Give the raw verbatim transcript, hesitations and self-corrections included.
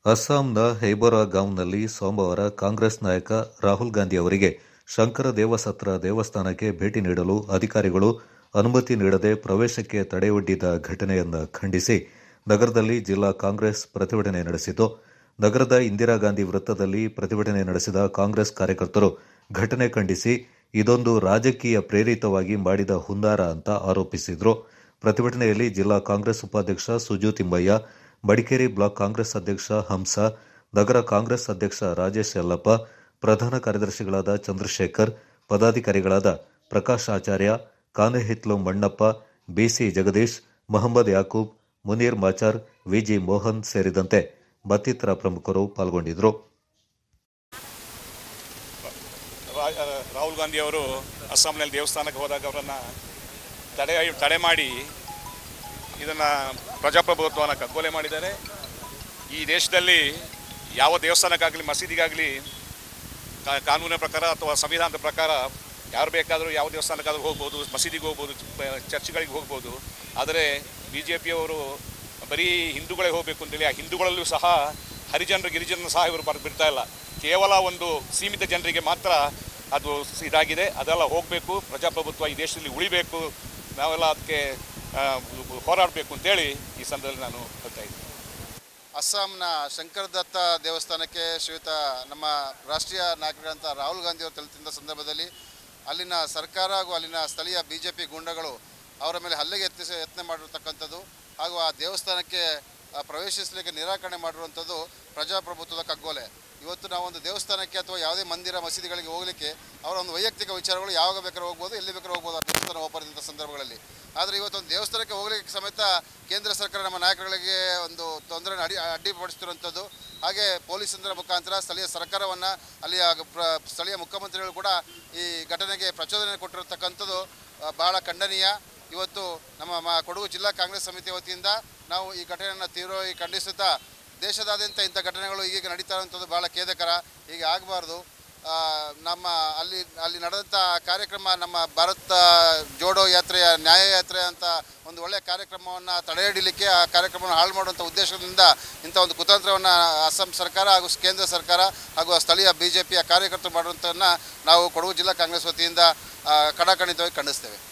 ಅಸ್ಸಾಂನ ಹೇಬೊರಾ-ಗಾಂವ್ನಲ್ಲಿ ಸೋಮವಾರ ಕಾಂಗ್ರೆಸ್ ನಾಯಕ ರಾಹುಲ್ ಗಾಂಧಿ ಅವರಿಗೆ ಶಂಕರ ದೇವಸತ್ರ ದೇವಸ್ಥಾನಕ್ಕೆ ಭೇಟಿ ನೀಡಲು ಅಧಿಕಾರಿಗಳು ಅನುಮತಿ ನೀಡದೆ ಪ್ರವೇಶಕ್ಕೆ ತಡೆಯೊಡ್ಡಿದ ಘಟನೆಯನ್ನು ಖಂಡಿಸಿ ನಗರದಲ್ಲಿ ಜಿಲ್ಲಾ ಕಾಂಗ್ರೆಸ್ ಪ್ರತಿಭಟನೆ ನಡೆಸಿತು. ನಗರದ ಇಂದಿರಾ ಗಾಂಧಿ ವೃತ್ತದಲ್ಲಿ ಪ್ರತಿಭಟನೆ ನಡೆಸಿದ ಕಾಂಗ್ರೆಸ್ ಕಾರ್ಯಕರ್ತರು ಘಟನೆ ಖಂಡಿಸಿ ಇದೊಂದು ರಾಜಕೀಯ ಪ್ರೇರಿತವಾಗಿ ಮಾಡಿದ ಹುನ್ನಾರ ಅಂತ ಆರೋಪಿಸಿದರು. ಪ್ರತಿಭಟನೆಯಲ್ಲಿ ಜಿಲ್ಲಾ ಕಾಂಗ್ರೆಸ್ ಉಪಾಧ್ಯಕ್ಷ ಸುಜು ತಿಮ್ಮಯ್ಯ, ಮಡಿಕೇರಿ ಬ್ಲಾಕ್ ಕಾಂಗ್ರೆಸ್ ಅಧ್ಯಕ್ಷ ಹಂಸ, ನಗರ ಕಾಂಗ್ರೆಸ್ ಅಧ್ಯಕ್ಷ ರಾಜೇಶ್ ಯಲ್ಲಪ್ಪ, ಪ್ರಧಾನ ಕಾರ್ಯದರ್ಶಿಗಳಾದ ಚಂದ್ರಶೇಖರ್, ಪದಾಧಿಕಾರಿಗಳಾದ ಪ್ರಕಾಶ್ ಆಚಾರ್ಯ, ಕಾನೆಹಿತ್ಲು ಮಣ್ಣಪ್ಪ, ಬಿಸಿ ಜಗದೀಶ್, ಮಹಮ್ಮದ್ ಯಾಕೂಬ್, ಮುನೀರ್ ಮಾಚಾರ್, ವಿಜಿ ಮೋಹನ್ ಸೇರಿದಂತೆ ಮತ್ತಿತರ ಪ್ರಮುಖರು ಪಾಲ್ಗೊಂಡಿದ್ದರು. ರಾಹುಲ್ ಗಾಂಧಿ ಅವರು ಅಸ್ಸಾಂನಲ್ಲಿ ದೇವಸ್ಥಾನಕ್ಕೆ ಹೋದಾಗ ಅವರನ್ನು ತಡೆ ತಡೆ ಮಾಡಿ ಇದನ್ನು ಪ್ರಜಾಪ್ರಭುತ್ವವನ್ನು ಕಗ್ಗೊಲೆ ಮಾಡಿದ್ದಾರೆ. ಈ ದೇಶದಲ್ಲಿ ಯಾವ ದೇವಸ್ಥಾನಕ್ಕಾಗಲಿ ಮಸೀದಿಗಾಗಲಿ ಕಾನೂನಿನ ಪ್ರಕಾರ ಅಥವಾ ಸಂವಿಧಾನದ ಪ್ರಕಾರ ಯಾರು ಬೇಕಾದರೂ ಯಾವ ದೇವಸ್ಥಾನಕ್ಕಾದರೂ ಹೋಗ್ಬೋದು, ಮಸೀದಿಗೆ ಹೋಗ್ಬೋದು, ಚರ್ಚ್ಗಳಿಗೆ ಹೋಗ್ಬೋದು. ಆದರೆ ಬಿ ಜೆ ಪಿಯವರು ಬರೀ ಹಿಂದೂಗಳೇ ಹೋಗಬೇಕು ಅಂತೇಳಿ ಆ ಹಿಂದೂಗಳಲ್ಲೂ ಸಹ ಹರಿಜನರು ಗಿರಿಜನರು ಸಹ ಇವರು ಬರ್ ಬಿಡ್ತಾ ಇಲ್ಲ. ಕೇವಲ ಒಂದು ಸೀಮಿತ ಜನರಿಗೆ ಮಾತ್ರ ಅದು ಇದಾಗಿದೆ. ಅದೆಲ್ಲ ಹೋಗಬೇಕು, ಪ್ರಜಾಪ್ರಭುತ್ವ ಈ ದೇಶದಲ್ಲಿ ಉಳಿಬೇಕು, ನಾವೆಲ್ಲ ಅದಕ್ಕೆ ಹೋರಾಡಬೇಕು ಅಂತೇಳಿ ಈ ಸಂದರ್ಭದಲ್ಲಿ ನಾನು ಹೇಳ್ತಾ ಇದ್ದೀನಿ. ಅಸ್ಸಾಂನ ಶಂಕರದತ್ತ ದೇವಸ್ಥಾನಕ್ಕೆ ಶ್ರೀಯುತ ನಮ್ಮ ರಾಷ್ಟ್ರೀಯ ನಾಯಕರಂಥ ರಾಹುಲ್ ಗಾಂಧಿ ಅವರು ತೆರಳುತ್ತಿದ್ದ ಸಂದರ್ಭದಲ್ಲಿ ಅಲ್ಲಿನ ಸರ್ಕಾರ ಹಾಗೂ ಅಲ್ಲಿನ ಸ್ಥಳೀಯ ಬಿ ಜೆ ಪಿ ಗೂಂಡಗಳು ಅವರ ಮೇಲೆ ಹಲ್ಲೆಗೆ ಯತ್ನಿಸಿ ಯತ್ನ ಮಾಡಿರ್ತಕ್ಕಂಥದ್ದು ಹಾಗೂ ಆ ದೇವಸ್ಥಾನಕ್ಕೆ ಪ್ರವೇಶಿಸಲಿಕ್ಕೆ ನಿರಾಕರಣೆ ಮಾಡಿರುವಂಥದ್ದು ಪ್ರಜಾಪ್ರಭುತ್ವದ ಕಗ್ಗೊಲೆ. ಇವತ್ತು ನಾವೊಂದು ದೇವಸ್ಥಾನಕ್ಕೆ ಅಥವಾ ಯಾವುದೇ ಮಂದಿರ ಮಸೀದಿಗಳಿಗೆ ಹೋಗಲಿಕ್ಕೆ ಅವರ ಒಂದು ವೈಯಕ್ತಿಕ ವಿಚಾರಗಳು ಯಾವಾಗ ಬೇಕಾದ್ರೂ ಹೋಗ್ಬೋದು, ಎಲ್ಲಿ ಬೇಕಾದ್ರೂ ಹೋಗ್ಬೋದು ಆ ದೇವಸ್ಥಾನ ಓಪನ್ ಇದ್ದಂಥ ಸಂದರ್ಭಗಳಲ್ಲಿ. ಆದರೆ ಇವತ್ತೊಂದು ದೇವಸ್ಥಾನಕ್ಕೆ ಹೋಗಲಿಕ್ಕೆ ಸಮೇತ ಕೇಂದ್ರ ಸರ್ಕಾರ ನಮ್ಮ ನಾಯಕರುಗಳಿಗೆ ಒಂದು ತೊಂದರೆ ಅಡಿ ಅಡ್ಡಿಪಡಿಸ್ತಿರುವಂಥದ್ದು. ಹಾಗೆ ಪೊಲೀಸರ ಮುಖಾಂತರ ಸ್ಥಳೀಯ ಸರ್ಕಾರವನ್ನು ಅಲ್ಲಿಯ ಪ್ರ ಸ್ಥಳೀಯ ಮುಖ್ಯಮಂತ್ರಿಗಳು ಕೂಡ ಈ ಘಟನೆಗೆ ಪ್ರಚೋದನೆ ಕೊಟ್ಟಿರತಕ್ಕಂಥದ್ದು ಭಾಳ ಖಂಡನೀಯ. ಇವತ್ತು ನಮ್ಮ ಕೊಡಗು ಜಿಲ್ಲಾ ಕಾಂಗ್ರೆಸ್ ಸಮಿತಿ ವತಿಯಿಂದ ನಾವು ಈ ಘಟನೆಯನ್ನು ತೀವ್ರವಾಗಿ ಖಂಡಿಸುತ್ತಾ ದೇಶದಾದ್ಯಂತ ಇಂಥ ಘಟನೆಗಳು ಈಗೀಗ ನಡೀತಾ ಇರುವಂಥದ್ದು ಭಾಳ ಖೇದಕರ. ಹೀಗೆ ಆಗಬಾರ್ದು. ನಮ್ಮ ಅಲ್ಲಿ ಅಲ್ಲಿ ನಡೆದಂಥ ಕಾರ್ಯಕ್ರಮ ನಮ್ಮ ಭಾರತ ಜೋಡೋ ಯಾತ್ರೆಯ ನ್ಯಾಯ ಯಾತ್ರೆ ಅಂತ ಒಂದು ಒಳ್ಳೆಯ ಕಾರ್ಯಕ್ರಮವನ್ನು ತಡೆ ಹಿಡಿಲಿಕ್ಕೆ ಆ ಕಾರ್ಯಕ್ರಮವನ್ನು ಹಾಳು ಮಾಡುವಂಥ ಉದ್ದೇಶದಿಂದ ಇಂಥ ಒಂದು ಕುತಂತ್ರವನ್ನು ಅಸ್ಸಾಂ ಸರ್ಕಾರ ಹಾಗೂ ಕೇಂದ್ರ ಸರ್ಕಾರ ಹಾಗೂ ಸ್ಥಳೀಯ ಬಿ ಜೆ ಪಿಯ ಕಾರ್ಯಕರ್ತರು ಮಾಡುವಂಥದ್ದನ್ನು ನಾವು ಕೊಡಗು ಜಿಲ್ಲಾ ಕಾಂಗ್ರೆಸ್ ವತಿಯಿಂದ ಕಡಾಖಂಡಿತವಾಗಿ ಖಂಡಿಸ್ತೇವೆ.